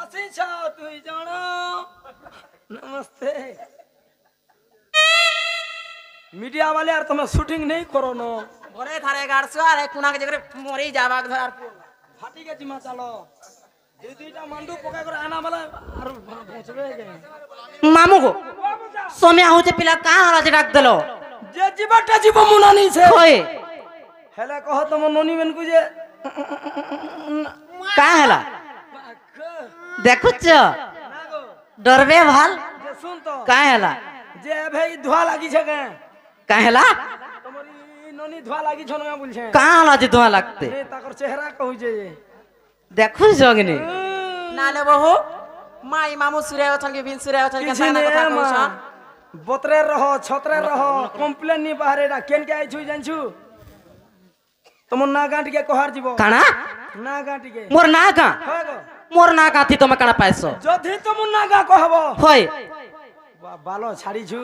हसी छा तू जानो नमस्ते मीडिया वाले यार तुम शूटिंग नहीं करो नो घरे थारे गाड़सो अरे कुना के जगरे मरी जाबा धर फाटी के जिमा चलो दीदीटा मंडू पका कर आना वाला और पहुंचबे के मामू को सोम्या होते पिला कहां हला जे डाक देलो जे जीवटा जीव मुनानी छे होय हेला कहो तुम नोनी बन को जे का हला देखु छ डरबे भाल जे सुन तो का हला जे भाई धुआ लागी छे के का हला तमरी नोनी धुआ लागी छनो बोल छे का हला जे धुआ लागते ने ताकर चेहरा कहू जे देखु जगनी नाले बहु माई मामू सूर्य अछन के बिन सूर्य अछन के थाना कथा कहछ बोतरे रहो छतरे रहो कंप्लेन नी बाहरे डा केन के आई छु जानछु तुम ना गांटी के कोहार जीवो काना ना गांटी के मोर ना का होगो मोर ना का थी तो मैं काना पाइसो जदी तुम ना गा कहबो होय बालो छाड़ी छु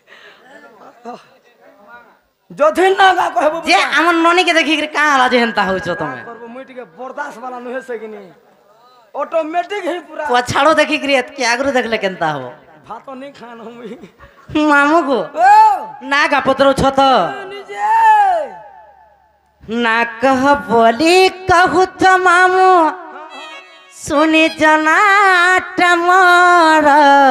जदी ना गा कहबो जे हमर नोनी के देखि का हला जे हंता होइछो तमे करबो मुटी के बर्दाश्त वाला नहे से कि नी ऑटोमेटिक ही पूरा पछाड़ो देखि क्रिएट के आगरो देखले केनता हो भातो नहीं खान हम मामू को ओ ना का पत्रो छ त निजे ना कह बोली कहू तो मामू सुनी जनाट मोर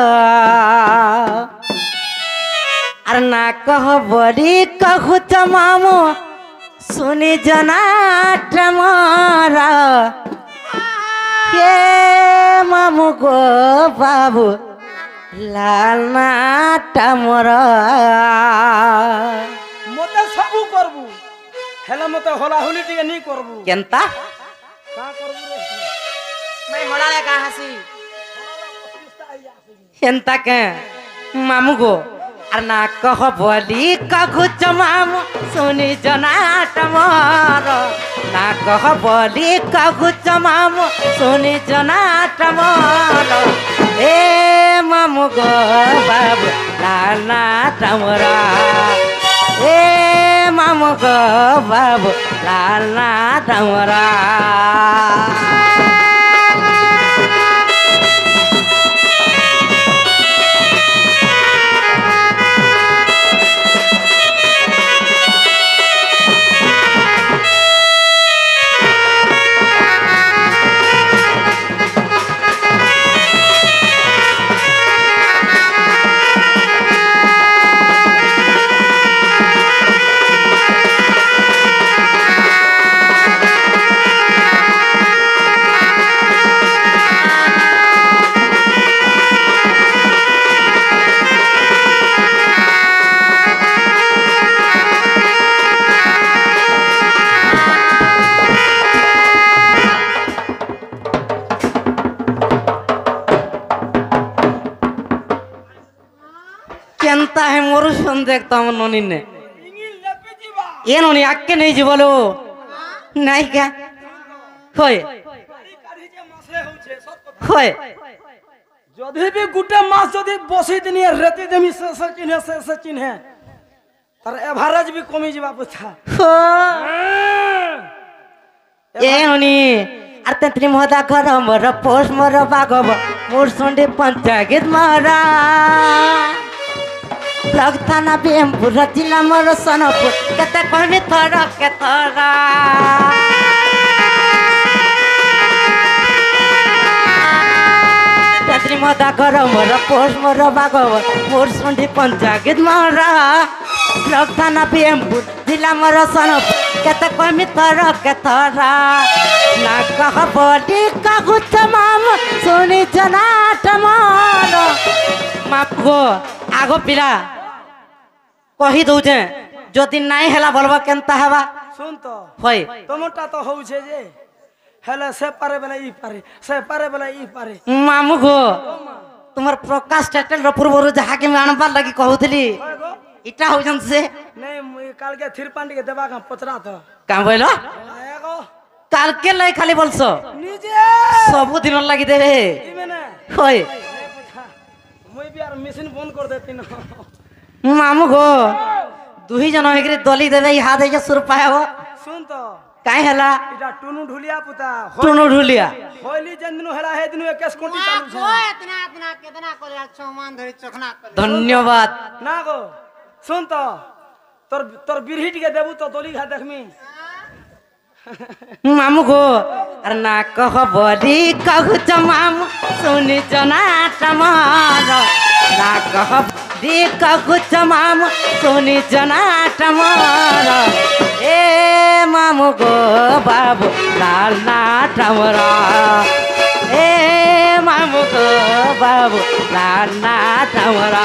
अरे ना कह बोली कहू तो मामू सुनी जनाट मोर ये मामू को बाबू लाल नाट मोर मते सबू करबू हेला मते होला होली टिके नहीं करबू केनता का करबू रे मैं होलाले का हसी एंता के मामू को अरे ना कह बोली कहू मामू सुनी जनाट मोर ना कह बोली कहू मामू सुनी जनाट मोर ए मामू गो बाबू लाल नाट मोरा ए मामू गो बाबू लाल नाट मोरा केनता है मोरू सुन देखता हम नोनी ने इंगिल लेपे जीवा ये नोनी आके नहीं जी बोलो नहीं क्या होय काढ़ी जे मासले होछे सब কথা होय जदी भी गुटे मास जदी बसी दिनी रेती देमी से चिन्हे तर एवरेज भी कमी जीवा पुछा हो ये नोनी अरे तेरी मोदा घर मोर पोष मोर बागब मोर संडे पंचायत मारा लगता ना बेमपुर जिला मोर सनपुर केते कहमी थरा के थरा तेरी मोदा घर मोर पोष मोर बागब मोर संडे पंचायत मारा लगता ना बेमपुर जिला मोर सनपुर केते कहमी थरा के थरा ना कह बोली कहू तमाम सुनी जनाट मोर मापगो आगो पिला कही दउछे जदि नहीं हेला बोलबा केनता हवा सुन तो होय तमटा तो होछे जे हेले से पारे बेला ई पारे से पारे बेला ई पारे मामू गो तुम्हार प्रकाश टाइटल रपुर बोरो जहा के मैं अनबार लगी कहउतली होगो इटा होजन से नहीं मुई काल के थिरपांडी के देबा का पचरा तो का बोलो आएगो काल के लाई खाली बोलसो निजे सब दिन लगी देबे ई मैंने होय मुई भी यार मशीन फोन कर देती ना मामू गो दुही जन होइकरी दली देबे हाथ है सुर पाए हो सुन तो काहे हला इटा टुनु ढुलिया पुता टुनु ढुलिया होली जन दिन हेला हे दिन 21 कोटी चालू छे इतना इतना कितना करे चौमान धरी चखना करे धन्यवाद ना गो सुन तो तोर तोर बिरहिट के देबू तो दोली घा देखमी मामू गो अरे ना कह बड़ी कहू च मामू सुनी जना टमार ना कह बड़ी कहू च मामू सुनी जना टमार ए मामू गो बाबू लाल ना टमरा ए मामू गो बाबू लाल ना टमरा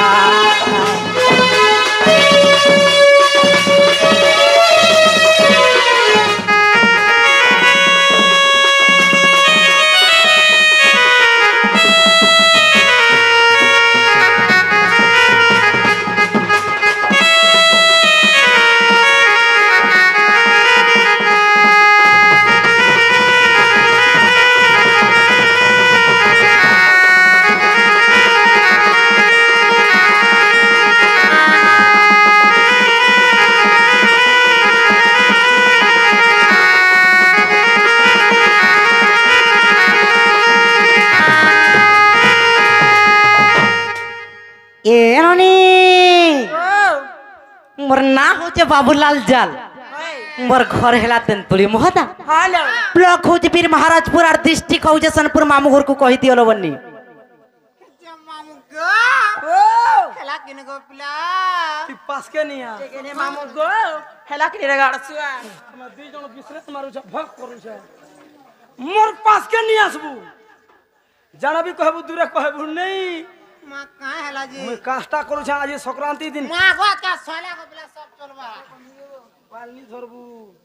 मोर ना होचे बाबूलाल जाल मोर घर हेला तेंतुली मोहदा हेलो ब्लॉक होचे वीर महाराजपुर और डिस्ट्रिक्ट होचे सनपुर मामू घर को कहि दियो बन्नी मामू गो खेला किन गो पिला ती पास के निया केने मामू गो हेला कि रेगाड़ सुआ हम दुई जण बिसरत मारू छ भक करू छ मोर पास के निया आसबू जाना भी कहबू दूरे कहबू नहीं मां काहे हला जी मैं काष्टा करू छ आज संक्रांति दिन मां गो का सोला गो पिला सब चलबा पालनी धरबू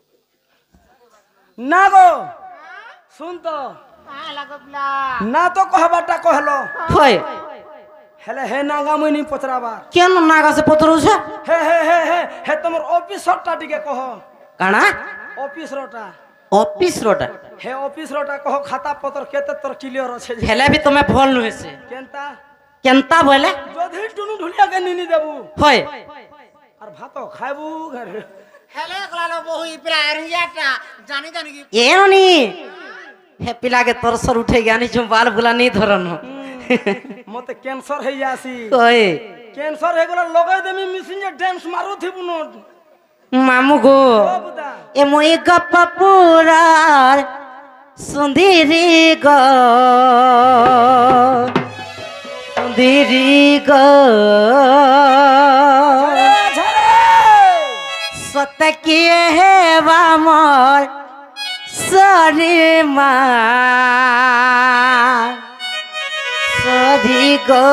ना गो सुन तो काहे हला गो पिला ना तो कहबाटा कहलो होय हेले हे नागा मुई नहीं पचराबा केन नागा से पतरू छ हे तमर ऑफिस रोटा टिके कह काना ऑफिस रोटा ऑफिस रोटा हे ऑफिस रोटा कह खाता पत्र केते तोर क्लियर আছে যে हेले भी तुम्हें फोन होइसे केनता केनता बोले जोधी टुनु ढुलिया के निनी देबू होय और भातो खाइबू घर हेले गलालो बहु पिला रियाटा जानी जानी की एनी हे पिला के तरसर उठे ज्ञानी जो बाल बुला नहीं धरन मते कैंसर है जासी होय कैंसर हे गला लगे देमी मिसिन डांस मारू थी बुनो मामू गो ओ बुदा ए मोई गप्प पुरार सुंदरी गो सुंदरी गो सत किए है बामर सरी माँ सरी गो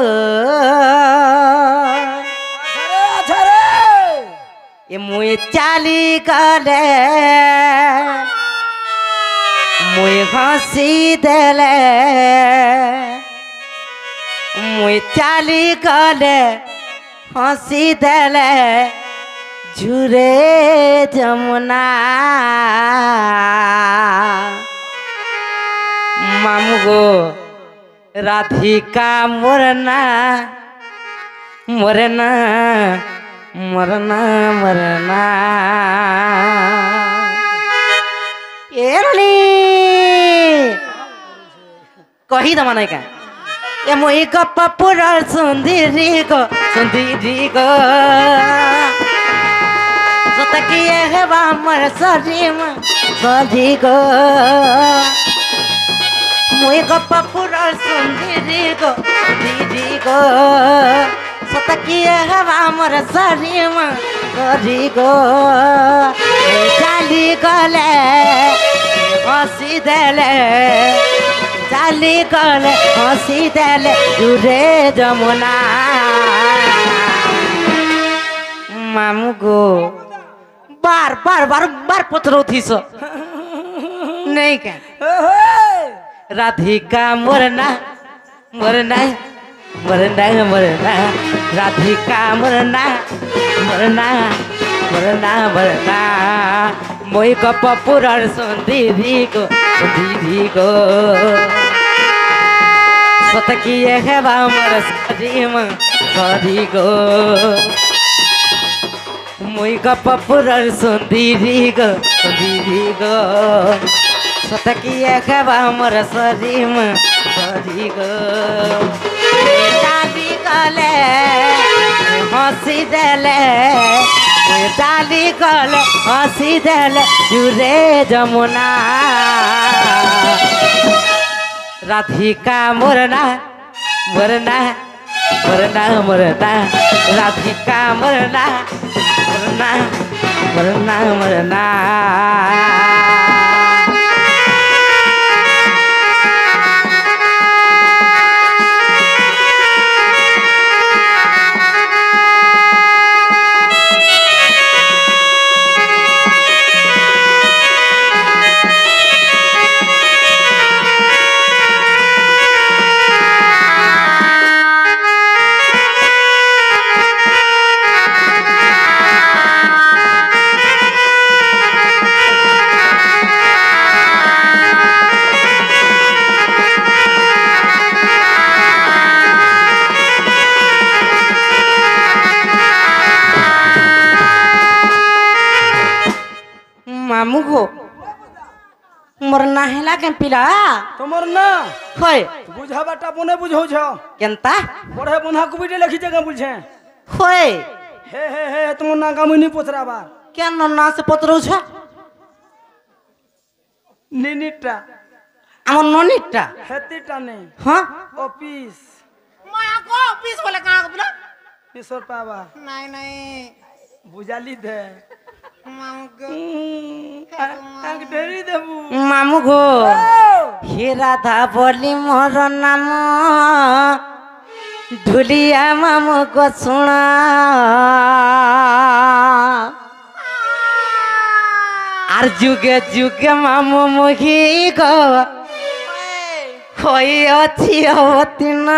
ये मुई चाली गले मुई हंसी देले मुई चाली गले हंसी देले झुरे जमुना मामू गो राधिका मोरना मोरना मरना मरना एरली कही दमा नहीं का ये मोई गप्प पुरा सुंदरी गो सतकिए है बामर सरी गो मोई गप्प पुरा सुंदरी गो सतकिए है बामर सरी गो चाली गले हंसी देले चाली गले हंसी देले दूरे जमुना मामू गो बार बार बार बार पत्रो थी सो नहीं क्या राधिका मोरना मोरना मोरना मोरना राधिका मोरना मोरना मोरना मोरना मोई गप पुराण सुंदरी गो सतकिए है बामर सरी गो मोई गप पुराण सुंदरी गो दीदी गो सतकिया खबा मोर शरीर में सरी गो डाली गले हंसी देले डाली गले हंसी देले जुरे जमुना राधिका मोरना मोरना मोरना मोरना राधिका मोरना मोरना मोरना मोरना मामू गो मोर नाहेला के पिला তোমার না होय বুঝা বাটা বনে বুঝাও ছ केनता বড়ে বন্ধা কুবিটে লেখি জায়গা বুঝছে होय হে হে হে তোমার না কামুনি পোছরাবা केन ना से पतरौ छ নিনিটা हमर ननिटा হেতিটা নেই हां অফিস माया को पीस बोले कहाँ को बोला পিছর পাবা नहीं नहीं বুঝালি দে मामू को আগ ঢেরি দেবু मामू गो हे राधा बोली मोर नाम ढुलिया मामू को सुना आर जुगे जुगे मामू मुही गो होई अछि होती ना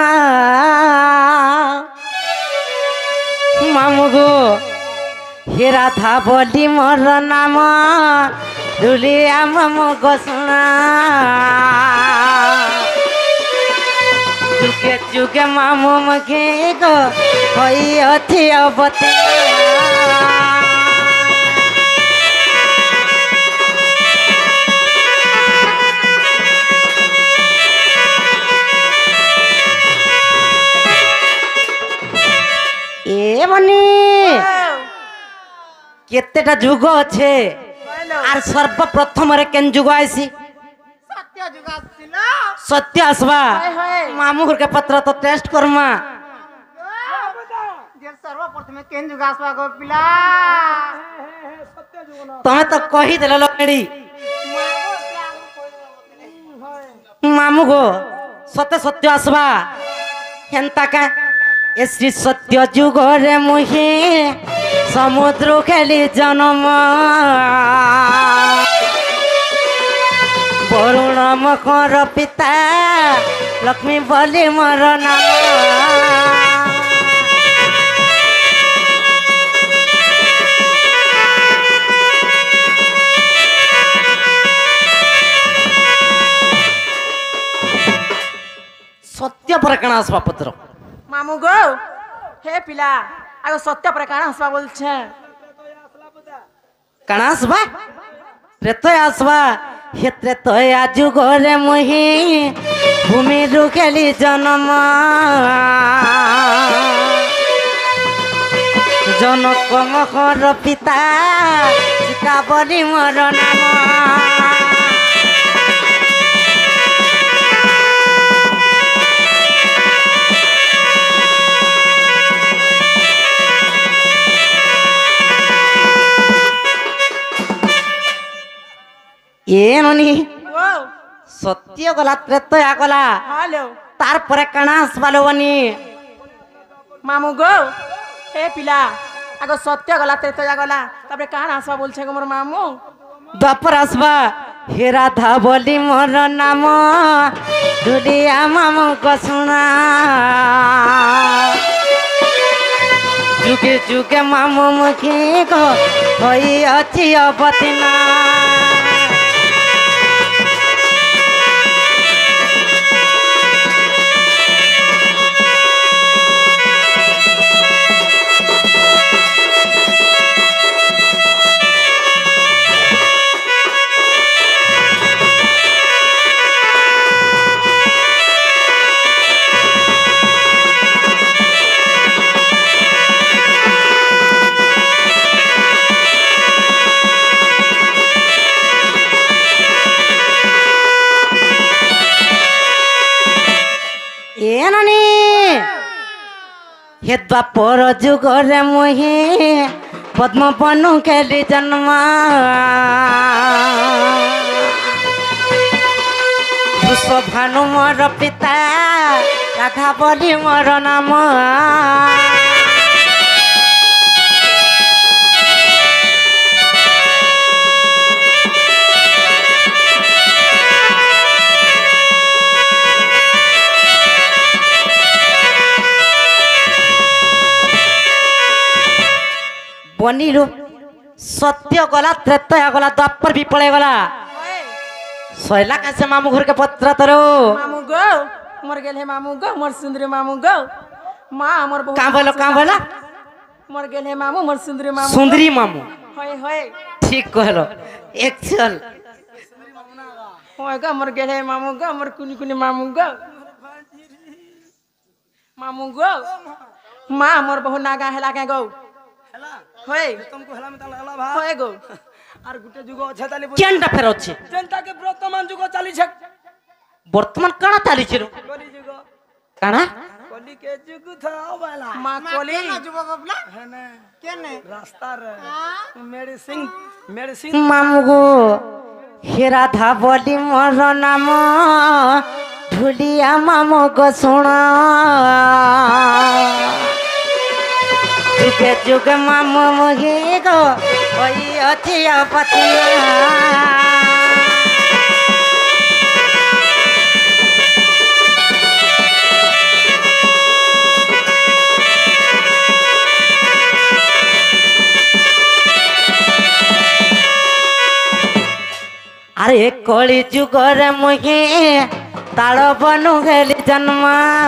मामू गो हे राधा बोली मोर नाम ढुलिया मामू को सुना जुगे जुगे मामू मुही गो होई अछि होती ना ए मनी केतेटा जुग अच्छे आर सर्वप्रथम रे केन जुग आइसी सत्य जुगा सिला सत्य आसबा मामू घर के पत्र तो टेस्ट करमा जे सर्वप्रथम केन जुगा आसवा गो पिला तमे तो कही देला लकड़ी मामू गो सत्य सत्य आसबा हेंता का ए श्री सत्य जुग रे मुही समुद्र खेली जन्म वरुण मकर पिता लक्ष्मी बोली मोर नाम सत्य पर कणा आसबा पत्र मामू गो हे पिला आगो सत्य पर काना हसबा बोलछे कणा आसबा प्रेत आसबा हेत्रे तो आजु घरे मुही भूमि रुखेली जन्म जनक मकर पिता सीता बोली मोर नाम ಏನೋನಿ ओ सत्य गला प्रेत आगला हेलो तार परे कणा आसबालोवनी मामू गो हे पिला आगो सत्य गला ते तो गला तबरे काना हसबा बोलछे गो मोर मामू द्वापर आसबा हे राधा बोली मोर नाम ढुलिया मामू को सुना जुगे जुगे मामू मुखी को होई अछि अवतिना ଏ ନାନୀ हे द्वापर जुगरे मुही पद्म बनु खेली जन्म भानु मोर पिता राधा बोली मोर नाम बनीरू सत्य गला त्रेतया गला द्वापर भी पड़े गला सोयला कैसे मामू घर के पत्र तरो मामू गो मोर गेल है मामू गो मोर सुंदरी मामू गो माँ मोर बहुत कहाँ बोला मोर गेल है मामू मोर सुंदरी मामू सुंदरी मामू होय होय ठीक कहलो एक्चुअल होय गो मोर गेल है मामू गो मोर कुनी कुनी मामू गो माँ मोर बहुत नागा हेला के गो हेला होय तुमको हेला में ताला भा होय गो আর গুটে যুগ আছে তালি केनटा फेर अछि जनताके वर्तमान যুগ চালি છે वर्तमान काना ताली छिरो কলি যুগ काना কলি কে যুগ থাও বালা माँ कोली जुबा बबला है ना केने रास्ता रे मेडिसिन मामू गो हे राधा बोली मोर नाम ढुलिया मामू गो सुना जुगे जुगे मामू मुही गो ओई अछि पतिया अरे कली जुगरे मुही ताल बनु गेली जन्म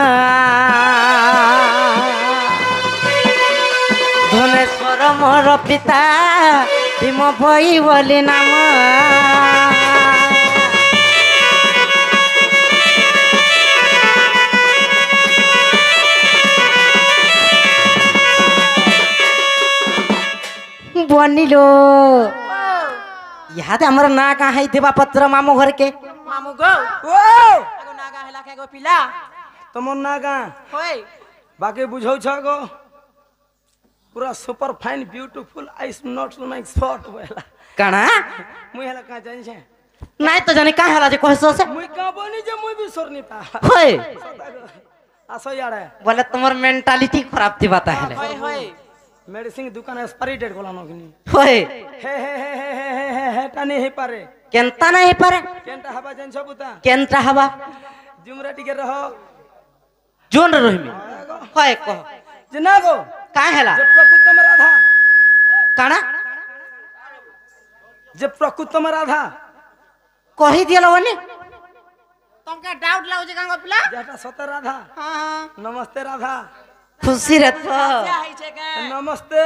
धनेश्वर मोर पिता भीम भई बोली नाम बनिलो याद हमर ना कहाँ देवा पत्र मामू घर के मामू गो ओ आगो नागा हेला के गो पिला तमर ना गा होय बाकी बुझौ छ गो पूरा super fine beautiful ice not to my spot वेला काना मुई हेला का जानि छे नहीं तो जाने कहाँ हला जे कहसो से मुई का बनी जे मुई भी सोरनी पा होय आसो यारे बोले तुम्हार मेंटालिटी खराब थी बता है होय होय मेडिसिन दुकान एक्सपायरी डेट गोला नगिनी होय हे टानी हे पारे केंता नहीं पारे केनटा हवा जन छ बुता केंता हवा जुमरा टिके रह जोन रहिमी होय कह जना गो काहे हला जे प्रकृतम राधा काना जे प्रकृतम राधा कही दियलो वनी तुमके डाउट लागे गांगो पिला जेटा सत राधा हां नमस्ते राधा खुशी रहत क्या है छे के नमस्ते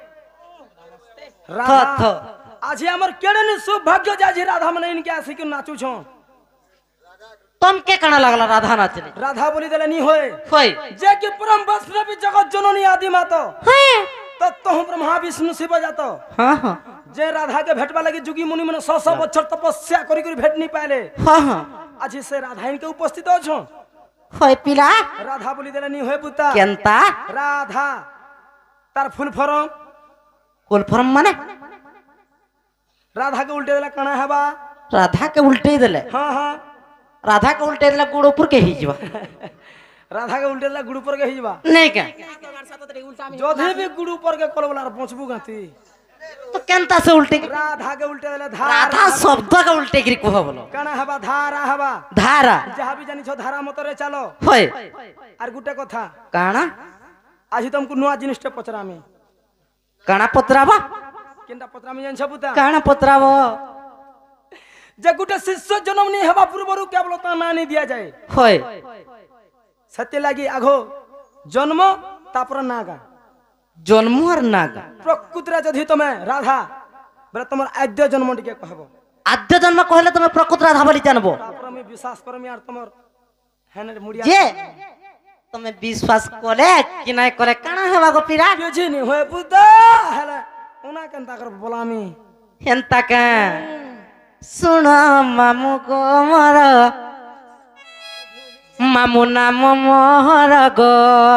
राधा थो आज हमर केड़े ने सौभाग्य जाजी राधा मने इनके आसी के नाचू छो तुम के काना लागला राधा नाचले राधा बोली देले नी होय होय जे कि परम वैष्णवी जगत जननी आदि मातो होय तत्तो ब्रह्मा विष्णु शिव जातो हां हां जे राधा के भेटबा लगी जुगी मुनि मन 100 बछर तपस्या करी करी भेट नहीं पाले हां हां आज से राधा इनके उपस्थित छो होय पिला राधा बोली देले नी होय पुता केंता राधा तार फुल फॉर्म फुल फॉर्म माने राधा के उल्टे देला कणा हवा राधा के उल्टे देले हां हां राधा के उल्टे देले गुड़ ऊपर के हिजवा राधा के उल्टे देला गुड़ पर के हिजबा नहीं के उल्टा में जोधे भी गुड़ पर के कोलबला पहुंचबू गाती तो केंता से उल्टे राधा के उल्टे देला राधा धारा शब्द का उल्टे गिरी कह बोलो कणा हवा धारा हवा धारा जहाँ भी जानी छो धारा मतरे चलो होय आर गुटे कथा काना आज तुमको नुआ जिनिसटे पचरामी काना पत्रावा केनटा पचरामी जान छ पुता काना पत्रावा जे गुटे शिष्य जन्म नहीं हवा पूर्वरु केवल ता नानी दिया जाए होय सत्य लागी आघो जन्म तापर नागा जन्म और नागा प्रकृतरा जदि तमे राधा बरे तमर आद्य जन्म टिके कहबो आद्य जन्म कहले तुम प्रकृत राधा बोली जानबो तापर मी विश्वास करमी आर तमर हेने मुड़िया जे तुम विश्वास करे कि नहीं करे काना हेबा गो पिरा के जे नि होय पुता हेला उना केनता कर बोलामी एंता का सुन मामू को मोर মামু নাম মোহর গো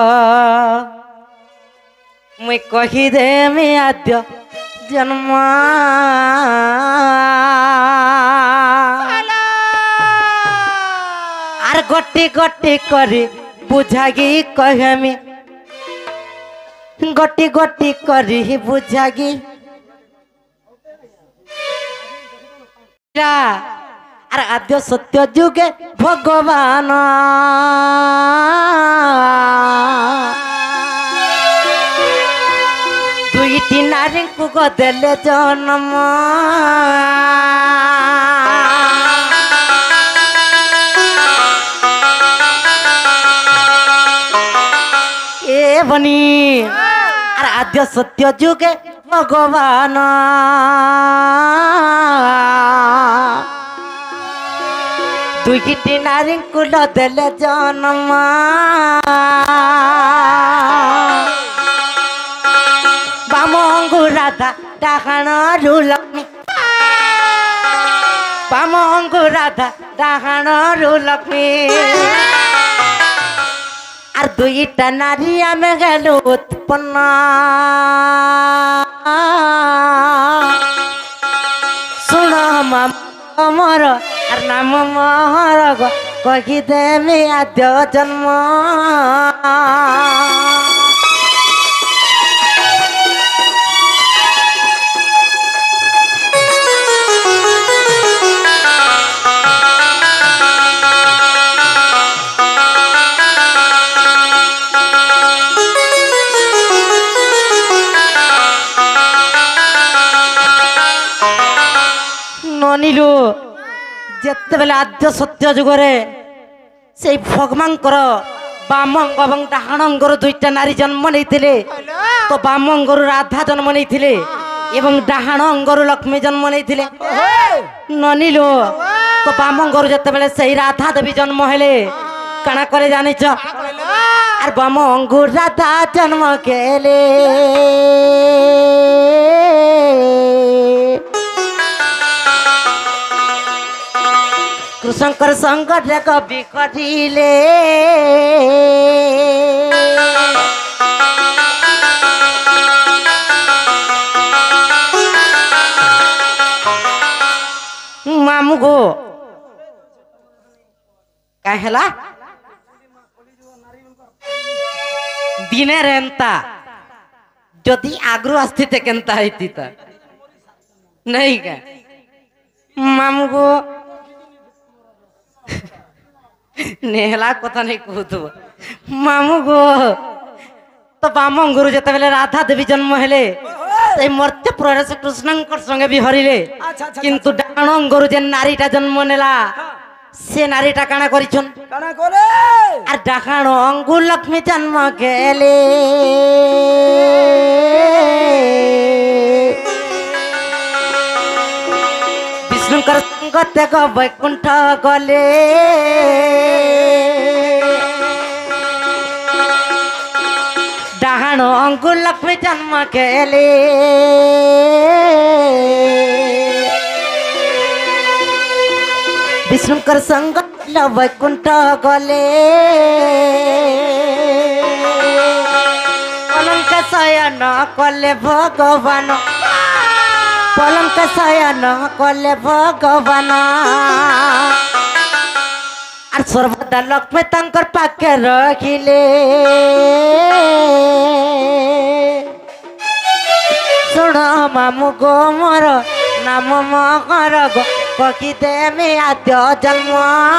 মুই কহি দেমি আদ্য জন্ম আর গটি গটি করে বুঝাগি কহমি গটি গটি করি বুঝাগি আর আদ্য সত্য যুগে ভগবান দুইটি নারীଙ୍କୁ দেলে জন্ম এ বনি আর আদ্য সত্য যুগে ভগবান দুইটি নারীଙ୍କୁ দেলে জন্ম বামঙ্গু রাধা ডাহাণରୁ ଲକ୍ଷ୍ମୀ বামঙ্গু রাধা ডাহাণରୁ লক্ষ্মী আর দুইটা নারী আমি গেলু উৎপন্ন শুণ মামর আর নাম মোহর কহি দেমি আদ্য জন্ম ননিলু যেতবেলে আদ্য সত্য যুগরে সেই ভগবানଙ୍କର ବାମଙ୍ଗ ଏବଂ ଡାହାଣଙ୍କର ଦୁଇଟା ନାରୀ ଜନ୍ମ ନେଇଥିଲେ ତ ବାମଙ୍ଗରୁ ରାଧା ଜନ୍ମ ନେଇଥିଲେ ଏବଂ ଡାହାଣ ଅଙ୍ଗରୁ ଲକ୍ଷ୍ମୀ ଜନ୍ମ ନେଇଥିଲେ ନନିଲୁ ତ ବାମଙ୍ଗରୁ ଯେତେବେଳେ ସେଇ ରାଧା ଦେବୀ ଜନ୍ମ ହେଲେ କାଣା କଲେ ଜାଣିଛ আর বাম অঙ্গুর রাধা জন্ম গেলে কৃষ্ণঙ্কর সঙ্গরে কবি করিলে মামু গো কাই হেলা দিনে রেন্তা যদি আগ্রহ আসতে কেনতা হইতিতা নাই কা মামু গো নেহলা কথা নাই কহুতব মামু গো তো বামঙ্গুরু যেতবেলে রাধা দেবী জন্ম হেলে সেই মর্ত্য প্রবেশ কৃষ্ণঙ্কর সঙ্গে বি হরিলে কিন্তু ডাণ অঙ্গরু যে নারীটা জন্ম নেলা সে নারীটা কানা করিছন কানা করে আর ডাকাণ অঙ্গুর লক্ষ্মী জন্ম গেলে বিষ্ণুঙ্কর সঙ্গতে গো বৈকুণ্ঠ গলে ডাহাণ অঙ্গুর লক্ষ্মী জন্ম গেলে বিষ্ণুঙ্কর সঙ্গ বৈকুণ্ঠ গলে পলঙ্ক শয়ন কলে ভগবান পলঙ্ক শয়ন কলে ভগবান আর সর্বদা লক্ষ্মী তাঙ্কর পাখে রখিলে শুণ মামু গো মোর নাম মহর গো কহি দেমি আদ্য জন্ম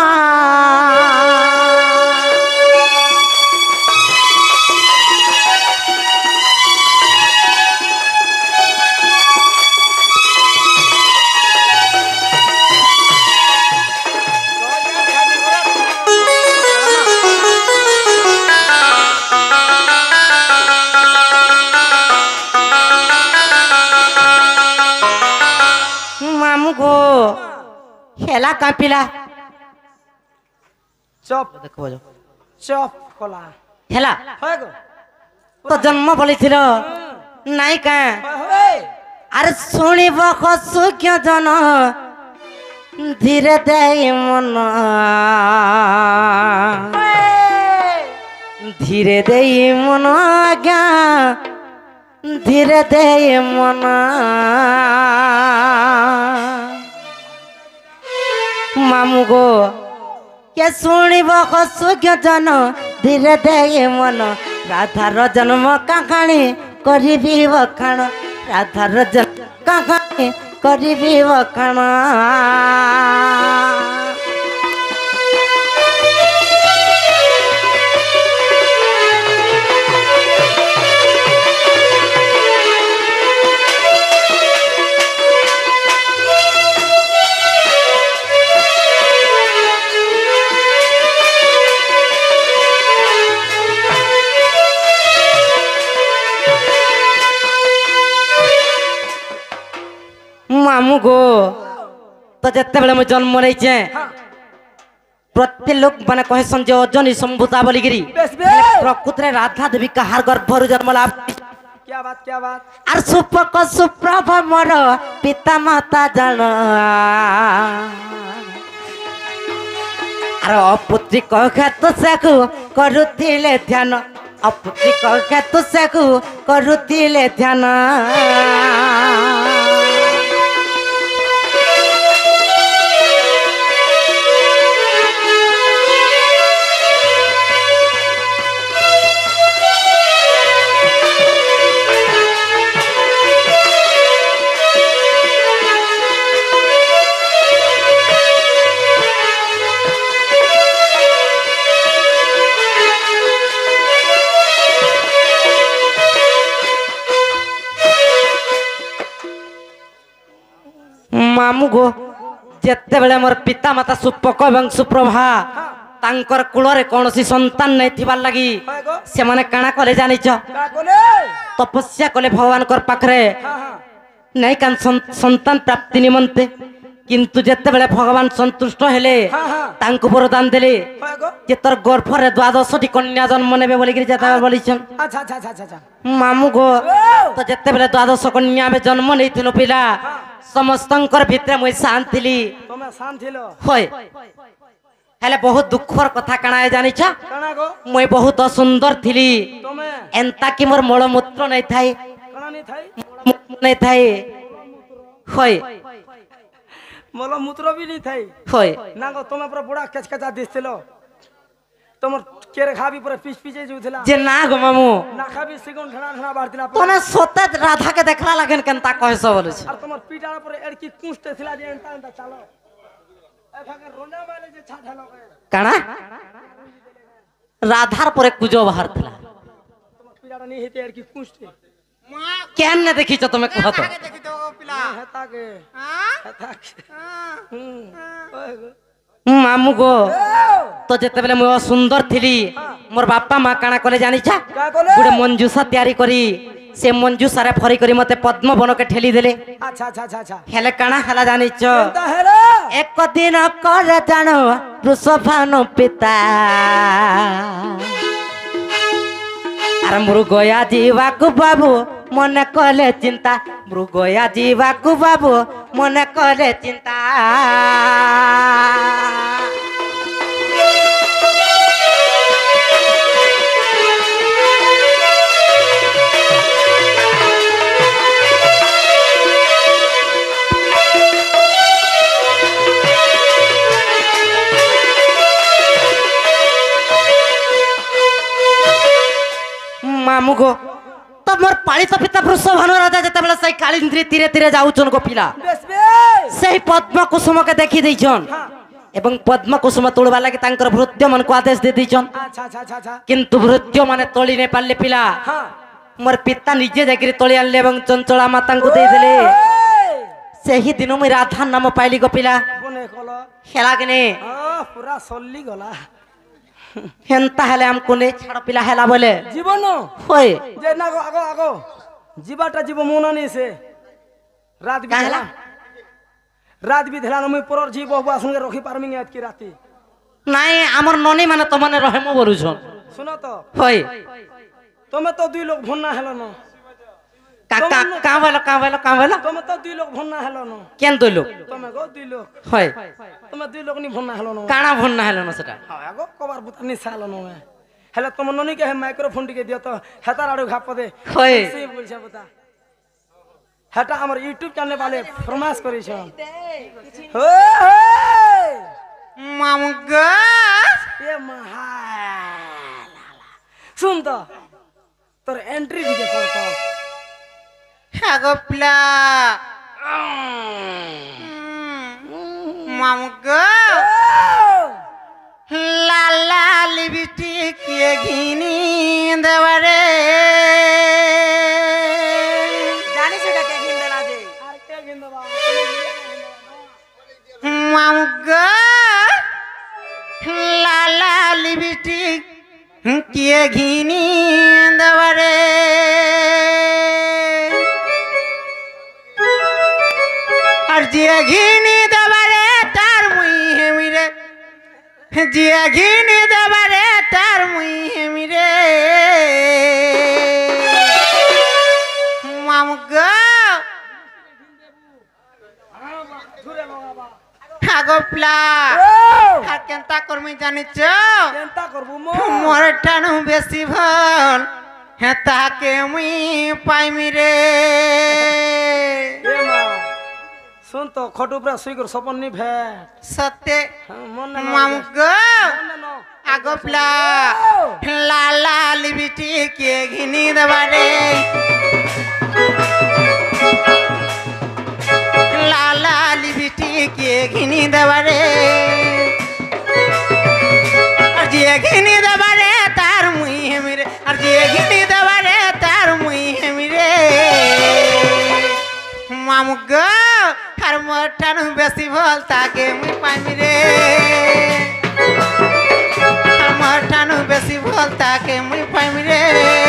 মামু গো হেলা কাঁপিলা চপ দেখো চপ খোলা হেলা হয় গো তো জন্ম বলিছিল নাই কা হয় আরে শুনিব সুখ্য জন ধীরে দেই মন धीरे दे मन आज्ञा धीरे दे मन मामू गो के शुणव सुज्ञ जन धीरे दे मन राधार जन्म कहानी करी बखाण राधार जन्म कहानी करी बखाण मामू गो तो जिते बेले मुझे जन्म नहीं प्रत्येक लोक माने कहसन जे अजनी संभूता बोलिगिरी प्रकृत रे राधा देवी कहार गर्भरु जन्म लाभ क्या बात आर सुपक सुप्रभ मोर पिता माता जान आर अपुत्री कहत सेकु करुतिले ध्यान अपुत्री कहत सेकु करुतिले ध्यान मामू गो जिते बेले मोर पिता माता सुपक एवं सुप्रभा तांकर कुଳରେ कौनसी संतान नहीं थिबार लगी से माने काना कले जानिछ तपस्या कले भगवान कर पाखरे नहीं कान संतान प्राप्ति निमंते किंतु जिते बेले भगवान संतुष्ट हेले तांको वरदान देले जे तोर गर्भरे 12 टी कन्या जन्म नेबे बोली कि जता बोलिछन अच्छा मामू गो तो जिते बेले 12 कन्या में जन्म नहीं थिलो पिला समस्तंकर भितरे मुई शांतिली तमे शांतिलो होय हेले बहुत दुखर कथा काना जानि छ काना गो मुई बहुत सुंदर थिली तमे एंता कि मोर मलमूत्र नहीं थाई काना नहीं थाई नहीं थाई होय मलमूत्र भी नहीं थाई होय ना गो तमे पूरा बुढ़ा कचकचा दिसथिलो तमर केरे खाबी पूरा पीछे जुथिला जे ना गो मामू ना खाबी सिगुन ढना बारतिला तने सोते राधा के देखला लागन केनता कहस बोले छ और तमर पीटाला पर एड़की कुंस्ट थिला जे एंता चलो ए भागे रोना वाले जे छाठालो काना राधार पर कुजो बाहर थिला तमर पीटाला नहीं हेते एड़की कुंस्ट केन ने देखि छ तमे कहत देखि तो पिला हेता के हां ओए गो मामू गो तो जिते बेले मुई सुंदर थिली मोर बापा माँ काना कले जानि छ का कोले गुडे मंजूसा तैयारी करी से मंजूसा रे फरी करी मते पद्म वन के ठेली देले अच्छा हेले काना हला जानि छ एंता हेलो एक दिन कर जानो वृषभानु पिता अरे मृगया जीवा को बाबू मन कले चिंता मृगया जीवा को बाबू मन कले चिंता मामू गो तो मोर पालित पिता वृषभानु राजा जते बेला सही कालिंद्री तीरे तीरे जाउछन को पिला बेस बे सही पद्म कुसुम के देखि दैछन एवं पद्म कुसुम तोड़वा लागि तांकर भृत्य मन को आदेश दे दैछन अच्छा किंतु भृत्य माने तोली ने पाले पिला हां मोर पिता निजे जाकरी तोली आनले एवं चंचला माता को दे देले सही दिन में राधा नाम पाइली को पिला कोने कलो हेला कने पूरा सल्ली गला हेंता हेले हमको ने छाड़ पिला हेला बोले जीवन होय जे ना गो आगो जीवाटा जीव मोना नहीं से रात भी काहेला? रात भी धेला मुई परर जीव बहु संगे रखी पारमिंग आज की राती नाई हमर ननी माने तो माने रहे मो बोलुछन सुनो तो होय तुम्हें तो दुई लोग भुन्ना हेलो न का बोलो तुम्हें तो दुई लोग भुन्ना हेलो न केन दोलो तुम्हें गो दुई लोग होय तुम्हें दुई लोग नहीं भुन्ना हेलो न काना भन्न हेलो न सेटा हां आगो कबार बुता नहीं सालो न हेले तुम ननी के माइक्रोफोन टिके दियो तो हेतार आड़ू घाप दे होय से बोल छे बता हेटा हमर यूट्यूब चैनल वाले फरमाइश करै छ हो मामू गो ये महा सुन तो तोर एंट्री दिके करतो आगो पिला मामू गो लाला लिपस्टिक के घिनी देवरे जानी से का के घिन देना दे आर के गिंदबा मामू गो लाला लिपस्टिक के घिनी देवरे और जे घिनी देवरे तार मुई है मिरे जे घिनी देवरे तार मुई है मिरे मामू गो आगो प्ला আর কেনতা করমি জানিছ केनता करबू मो মোর ঠানু বেশি ভাল হে তাকে মুই পাইমি রে ए मां सुन तो खटू पर सुई कर सपन नी भेट সত্যি मन মামু গো न আগো প্লা লালা লিবিটি কে ঘিনি দেবারে লালা লিবিটি কে ঘিনি দেবারে আর যে ঘিনি দেবারে তার মুই হেমিরে আর যে ঘিনি দেবারে তার মুই হেমিরে মামু গো আর মোর ঠানু বেশি ভাল তাকে মুই পাইমি রে আর মোর ঠানু বেশি ভাল তাকে মুই পাইমি রে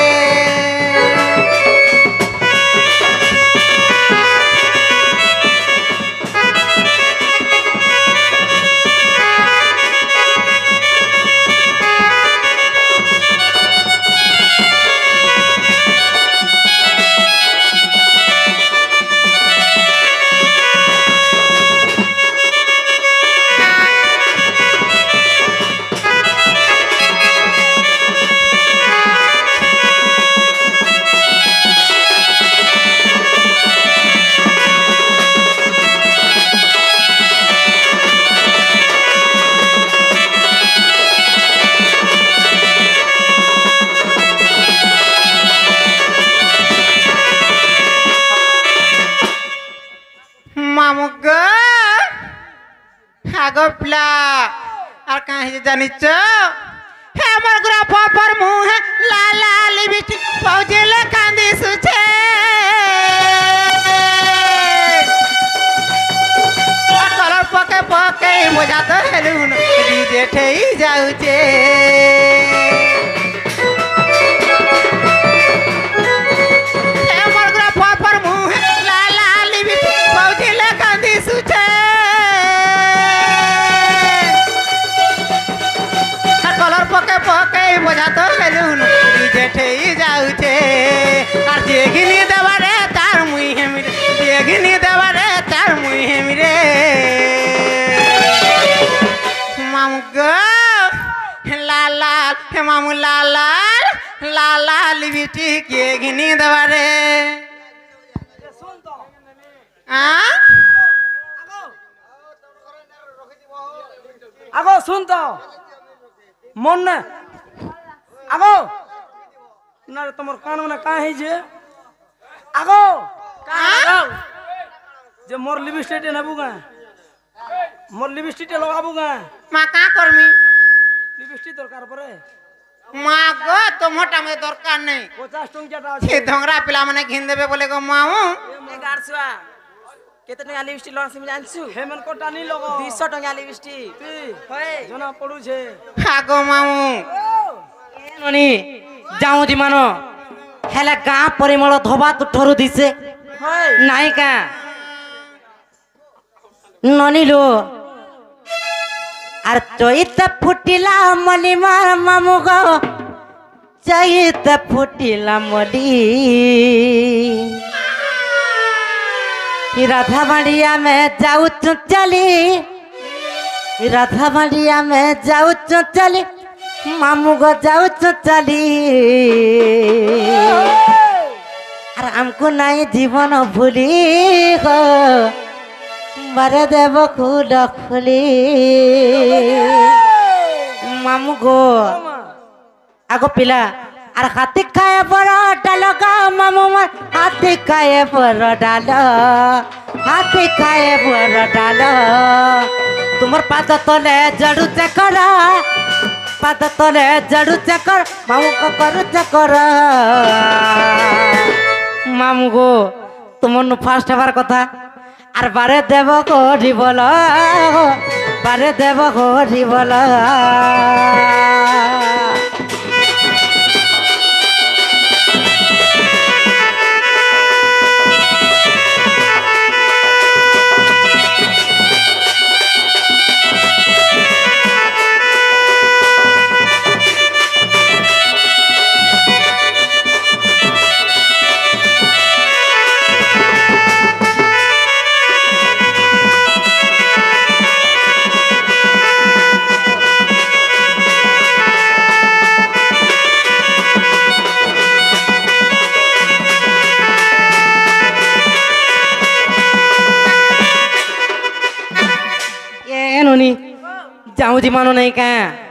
মামু গো আগো প্লা আর কাহি জানিছ হে আমার গুরা পাপর মুহে লালা লিবিটি পৌজেলে কান্দি সুছে কলর পকে পকে মজা তো হেলুন ডিজে ঠেই যাউছে হে আমার গুরা পাপর মুহে লালা লিবিটি পৌজেলে কান্দি সুছে কলর পকে পকে মজা তো হেলুন ডিজে ঠেই যাউছে আর যে ঘিনি দেবারে তার মুই হেমিরে যে ঘিনি দেবারে তার মুই হেমিরে মামু গো লালা হে মামু লালা লালা লিবিটি কে ঘিনি দেবারে सुन तो आगो सुन तो मन ने आगो ना रे तमर कान में का है जे आगो जे मोर लिपस्टिक नेबू गा मोर लिपस्टिक लगाबू गा মা কা করমি लिपस्टिक दरकार परे মা গো তো মোটা মে দরকার নেই 50 टंका সে ধংরা পিলা মানে ঘিন দেবে বলে গো মাও ए गारसुआ केते टंका लिपस्टिक लॉन्च में जानछु हेमन कोटा नी लगो 200 टंका लिपस्टिक ती होय जना पड़ू छे আগো মাও ননি যাও দি মানো হেলা গাঁ পরিমল ধবা তুঠরু দিছে होय নাই কা ননিলো আর চৈতে ফুটিলা মলি মার মামু গো চৈতে ফুটিলা মলি राधा बाड़िया में जाऊ चली राधा बाड़िया में जाऊ चली मामू गो जाऊ चली আর আমকু নাই জীবন ভুলি গো বারে দেব খুল খুলি মামু গো আগো পিলা আর হাতি খায় বড় ডাল গা মামু হাতি খায় বড় ডাল হাতি খায় বড় ডাল তোমার পাদ তলে জড়ু চকর পাদ তলে জড়ু চকর মামু করু চকর মামু গো তোমার ফার্স্ট হবার কথা আর বারে দেব করি বল বারে দেব করি বল जाऊँ जी मानो नहीं क्या